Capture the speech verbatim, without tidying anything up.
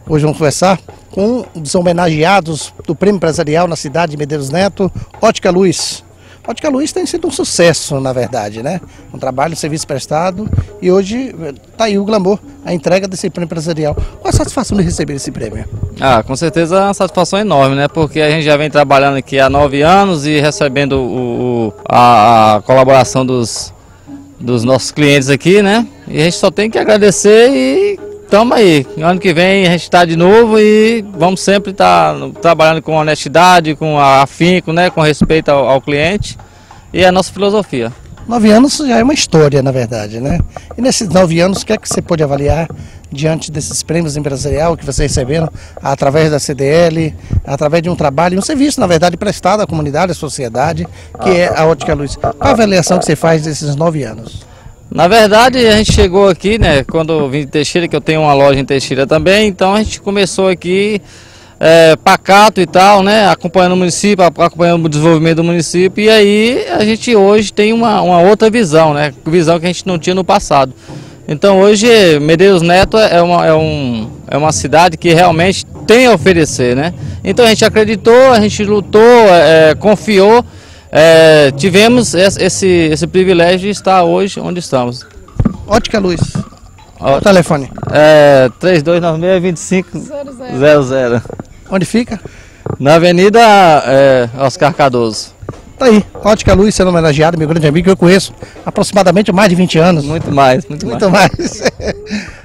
Hoje vamos conversar com um dos homenageados do Prêmio Empresarial na cidade de Medeiros Neto, Ótica Luz. Ótica Luz tem sido um sucesso, na verdade, né? Um trabalho, um serviço prestado, e hoje está aí o glamour, a entrega desse Prêmio Empresarial. Qual a satisfação de receber esse prêmio? Ah, com certeza é uma satisfação enorme, né? Porque a gente já vem trabalhando aqui há nove anos e recebendo o, o, a, a colaboração dos, dos nossos clientes aqui, né? E a gente só tem que agradecer e estamos aí. Ano que vem a gente está de novo e vamos sempre estar tá trabalhando com honestidade, com afinco, né? Com respeito ao, ao cliente e a nossa filosofia. Nove anos já é uma história, na verdade, né? E nesses nove anos, o que é que você pode avaliar diante desses prêmios empresariais que vocês receberam através da C D L, através de um trabalho, um serviço, na verdade, prestado à comunidade, à sociedade, que é a Ótica Luz? Qual a avaliação que você faz desses nove anos? Na verdade, a gente chegou aqui, né, quando eu vim de Teixeira, que eu tenho uma loja em Teixeira também, então a gente começou aqui é, pacato e tal, né, acompanhando o município, acompanhando o desenvolvimento do município, e aí a gente hoje tem uma, uma outra visão, né, visão que a gente não tinha no passado. Então hoje Medeiros Neto é uma, é, um, é uma cidade que realmente tem a oferecer, né, então a gente acreditou, a gente lutou, é, confiou. É, tivemos esse, esse privilégio de estar hoje onde estamos. Ótica Luz. Ó, o telefone? É três dois nove seis, dois cinco zero zero. Onde fica? Na Avenida é, Oscar Cardoso. Tá aí, Ótica Luz sendo homenageado, meu grande amigo, que eu conheço aproximadamente há mais de vinte anos. Muito mais, muito, muito mais. mais.